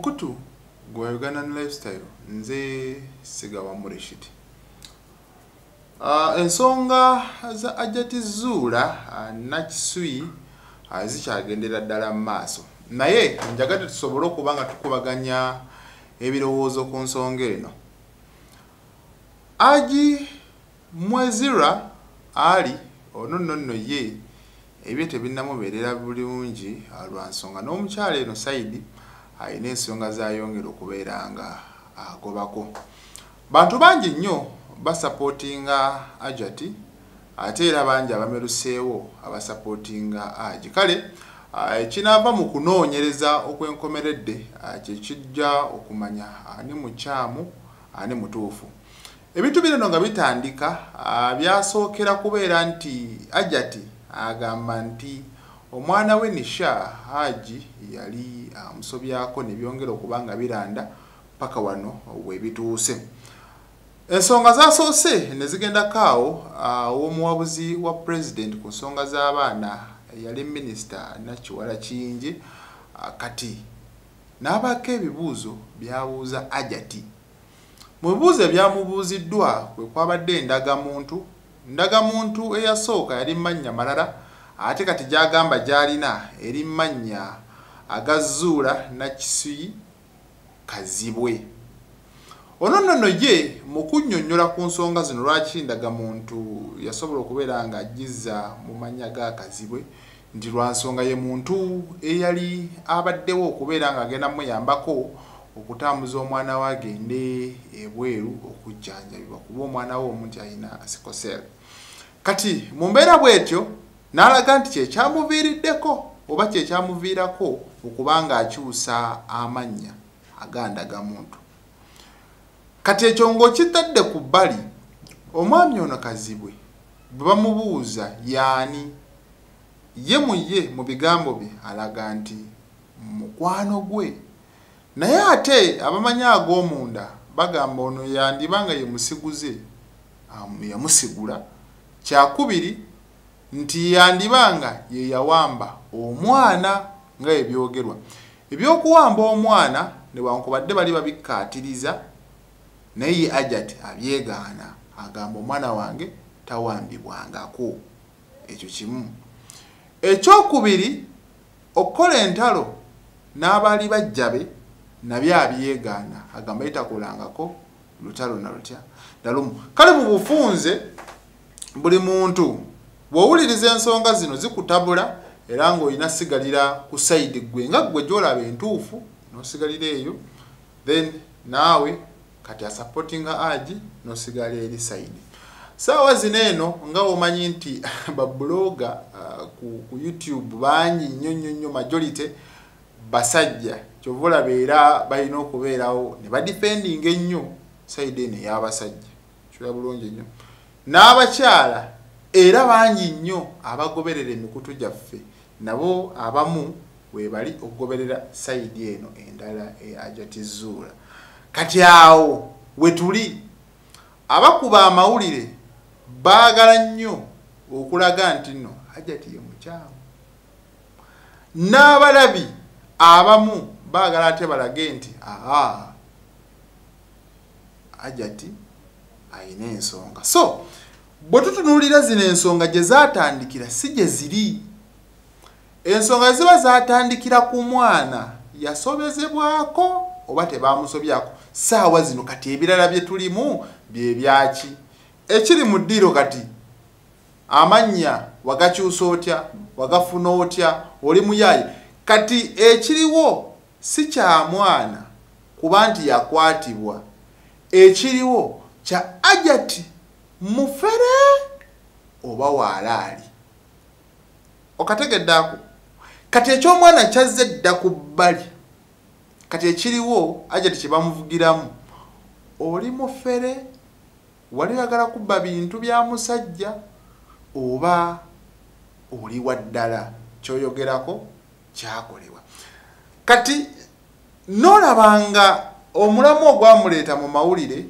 Mukutu gwa Ugandan Lifestyle nze sigawa mureshiti. Ensonga za Hajjat Zuula nakisui zikyagendera ddala maaso. Naye njagadde tusobole okubanga tukubaganya ebirowoozo ku nsonga eno. Aji mwezira ali ono ye ebyo tebinnamubeerera bulungi lwa nsonga n'omukyala eno Saidi ayina ensonga zayongera okubeera nga agobako. Bantu bangi nnyo basupportinga Hajjat ate era bangi abameruseewo abasupportinga Aji. Kale kinaava mu kunoonyereza okwenkomeredde kyekijja okumanya ani mukyamu ani mutuufu. Ebintu bino nga bitandika byasookera kubeera nti Hajjat agamba nti omwana we Nisha Haji yali amusobyako ne byongera okubanga biranda paka wano webituuse. Ensonga zasoose ne zigenda kaawo omuwabuzi wa president ku nsonga z'abaana yali minisita Nakiwala Kiyingi kati n'abako ebibuuzo byabuuza Hajjat. Mu bibuuzo ebyamubuuziddwa kwe kwabadde endagamuntu eyasooka yali mannya malala ate kati gyagamba gyalina eri mannya Zuula Mwami Kazibwe. Ono ye mu kunnyonnyola ku nsonga zino lwaki ndagamuntu yasobola okubeera nga agizza mu mannya ga Kazibwe nti lwa nsonga ye muntu eyali abaddewo okubeera nga agenda muyambako okutambuza omwana we agende ebweru okujjanjabibwa kuba omwana we omu nti alina sikosel. Kati mu mbeera bwetyo n'alaga nti kyekyamuviiriddeko oba kyekyamuviirako okubanga akyusa amannya agandagamuntu. Kati ekyo ng'okitadde ku bbali omwami ono Kazibwe bwe bamubuuza yaani ye mu bigambo bye alaga nti mukwano gwe. Naye ate abamanyi ag'omunda bagamba ono yandibanga ye musiguze yamusigula. Kyakubiri nti yandibanga ye yawamba omwana nga ebyogerwa. Ebyokuwamba omwana newankubadde bali babikkaatiriza naye Hajjat abyegaana agamba omwana wange tawambibwangako. Ekyo kimu. Ekyokubiri okukola entalo n'abaali bajjabe nabyo abyegaana agamba yitakolangako lutalo na lutya dalumu. Kale mu bufunze buli muntu bw'owuliriza ensonga zino zikutabula era ng'olina sigalira ku side gwe nga gwe gy'olaba entuufu n'osigalira eyo then naawe kati asupportinga Haji n'osigala eri side. Saawa zino eno nga omanyi nti babloga ku YouTube bangi nnyo majority basajja kyova olaba era balina okubeerawo ne badifendinga ennyo side eno ey'abasajja kyoya bulungi nnyo n'abakyala era bangi nnyo abagoberera emikutu gyaffe nabo abamu webali okugoberera side eno endala eya Hajjat Zuula. Kati awo wetuli abakuba amawulire baagala nnyo okulaga nti nno Hajjat ye mukyamu. N'abalabi abamu baagala ate balage nti Hajjat ayina ensonga. So bwe tutunuulira zino ensonga gye zaatandikira si gye ziri. Ensonga ziba zaatandikira ku mwana yasobezebwako oba tebaamusobyako. Saawa zino kati ebirala bye tulimu bye byaki? Ekiri mu ddiro kati amannya wagakyusa otya wagafuna otya oli muyaye. Kati ekiriwo si kya mwana kuba nti yakwatibwa. Ekiriwo kya Hajjat mufere oba waalaali. Okategeddaako. Kati eky'omwana kyazze dda ku bbali. Kati ekiriwo Hajjat kye bamuvugiramu oli mufere wali yagala kubba bintu bya musajja oba oli waddala kyoyogerako kyakolebwa. Kati n'olabanga omulamu ogwamuleeta mu mawulire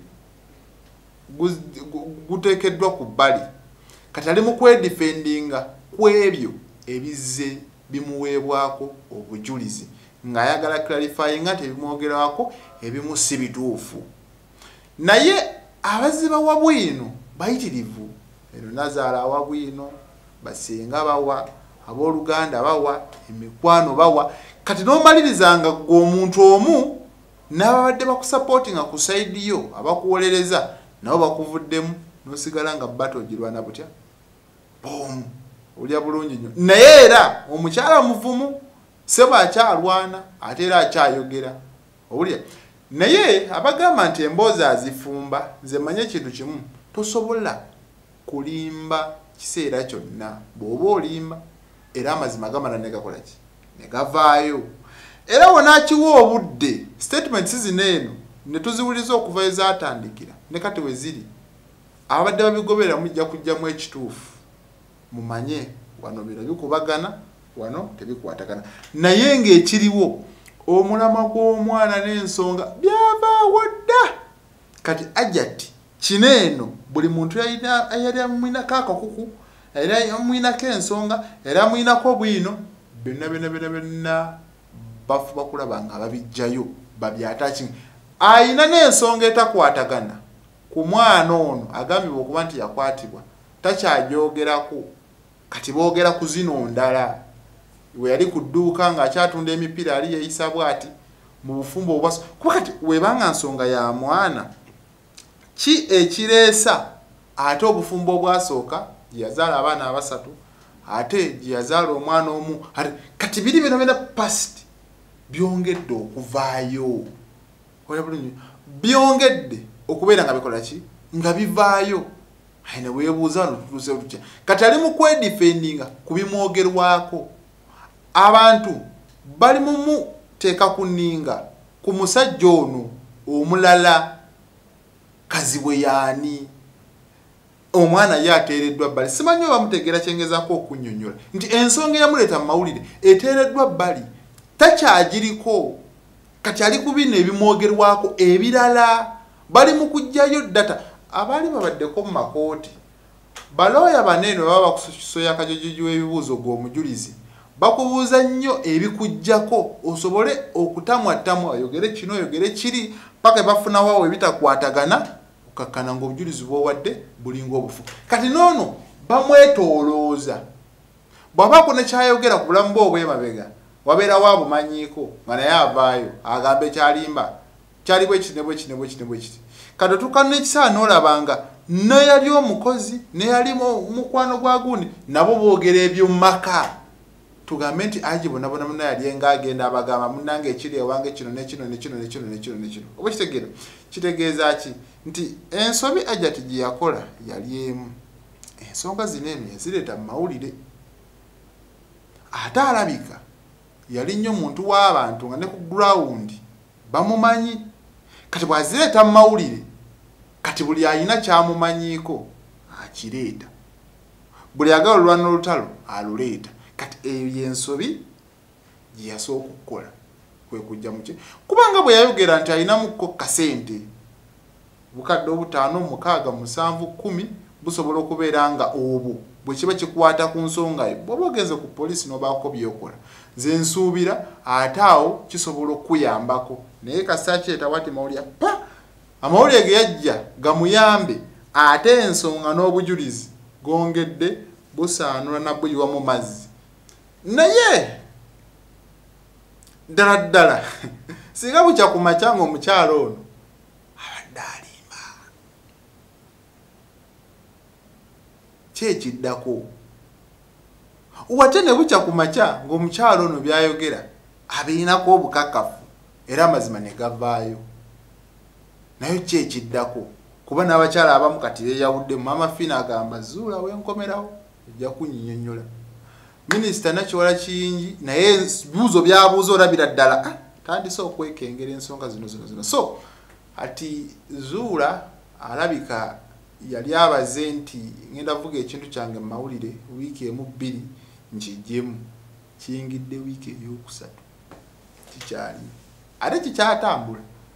guteekeddwa ku bbali. Kati ali mu kwedifendinga ku ebyo ebizze bimuweebwako obujulizi ng'ayagala clarifying nga tebimwogerwako ebimu si bituufu. Naye abaziba wabwino bayitirivu. Eno Nazaala wabwino, basenga bawa, abooluganda bawa, emikwano bawa. Kati n'omalirizanga gwe omuntu omu n'ababadde bakusupportinga ku side yo abakuwolereza nabo bakuvuddemu n'osigala nga bbato ogirwana butya boom olya bulungi nnyo. Naye era omukyala muvumu seba akyalwana ate era akyayogera owulya. Naye abagamba nti emboozi azifumba, nze manye ekintu kimu, tosobola kulimba kiseera kyonna. Bw'oba olimba era amazima gamala ne gakola ki ne gavaayo. Era wonaakiwa obudde statements zino eno ne tuziwuliza okuva ezaatandikira ne kati we ziri, abadde babigobera mujja kujjamu ekituufu mumanye wano bino bikubagana wano tebikwatagana. Naye ng'ekiriwo omulama gw'omwana n'ensonga byavaawo dda. Kati Hajjat kino eno buli muntu yali amwinako akakuku, era amwinako ensonga, era amwinako bwino, byonna bafuba kulaba nga babijjayo babyatakinga. Ayina n'ensonga etakwatagana ku mwana ono agambibwa okuba nti yakwatibwa, takyagyogerako. Kati boogera ku zino ndala. We yali ku dduuka ng'akyatunda emipiira yali yeeyisa bw'ati mu bufumbo obwaso. Kuba kati webanga nsonga ya mwana ki ekireesa ate obufumbo obwasooka gye yazaala abaana 3 ate gye yazaala omwana omu, kati biri bino past byongedde okuvaayo. Oya bulungi byongedde okubeera nga bikola ki nga bivaayo. Aine weebuuza tutuuse tutya. Kati ali mu kwedifendinga ku bimwogerwako. Abantu bali mu teeka kuninga ku musajja ono omulala Kazibwe yaani. Omwana yateereddwa bbali. Simanyi oba mutegeera kyengezaako okunnyonnyola nti ensonga eyamuleeta mu mawulire eteereddwa bbali, takyagiriko. Kati ali ku bino ebimwogerwako ebirala. Bali mu kuggyayo data. Abaali babaddeko mu makooti, balooya baneeno baba bakusoya akajojojo w'ebibuuzo gw'omujulizi, bakubuuza nnyo ebikujjako osobole okutamwatamwa, oyogere kino oyogere kiri paka bafunawo ebitakwatagana okakkana ng'obujulizi bw'owadde bulinga obufu. Kati noono bamwetoolooza. Bw'abaako ne kyayogera ku bulamu bwe obw'emabega wabeera waabumanyiiko nga naye avaayo agambe kyalimba kyali bwe kiti ne bwe kiti ne bwe kiti ne bwe kiti. Kati otuuka n'ekisaana olabanga neyali omukozi neyali mukwano gwa gundi nabo boogera ebyo mu maka. Tugambe nti aji bonabona muna yali engagenda abagamba munange ekiri ewange kino nekino nekino nekino nekino nekino. Oba kitegeera kitegeeza ki nti ensobi Hajjat gye yakola yali emu. Ensonga zino eno yazireeta mu mawulire. Ate alabika yali nnyo muntu w'abantu nga ne ku ground bamumanyi. Kati bwazireeta mu mawulire, kati buli alina kyamumanyiiko akireeta. Buli agala olwana olutalo aluleeta. Kati eyo y'ensobi gye yasooka okukola kwe kujja muki. Kubanga bwe yayogera nti alinamuko kasente bukadde 5, 6, 7, 10 busobola okubeera nga obwo bwe kiba kikwata ku nsonga yo bw'oba ogenze ku poliisi n'obaako byokola, nze nsuubira ate awo kisobola okuyambako. Naye kasita kireeta wati mawulire amawulire ge yajja gamuyambe ate ensonga n'obujulizi gongedde busaanula nabuyiwa mu mazzi. Naye ddala ddala singa bukya ku makya ng'omukyalo ono abadde alimba. Kyekiddako wate ne bukya ku makya ng'omukyalo ono byayogera abirinako obukakafu era amazima ne gavaayo. Naye kyekiddako kuba n'abakyala abamu kati beeyawudde. Mama Fina agamba Zuula wenkomerawo ejja kunnyonnyola. Minisita Nakiwala Kiyingi naye buuzo byabuuza olabira ddala tandise okwekengera ensonga zino. So ati Zuula alabika yali abaze nti ngenda vuga ekintu kyange mu mawulire wiiki emu 2 nkijjemu. Kiyingidde wiiki ey'okusatu kikyali ate kikyatambula.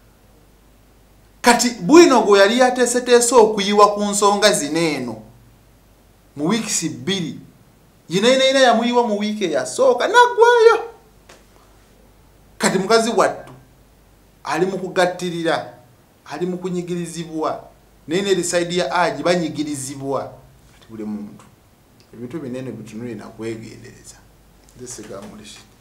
Kati bwino gwe yali yateeseteese okuyiwa ku nsonga zino eno mu wiiki 2 yina yamuyiwa mu wiiki eyasooka naggwayo. kati mukazi wattu ali mu kugattirira, ali mu kunyigirizibwa, naye ne side ya Haji banyigirizibwa. Kati buli muntu ebintu binene bitunulira kwegendereza. This is Mwami Kazibwe.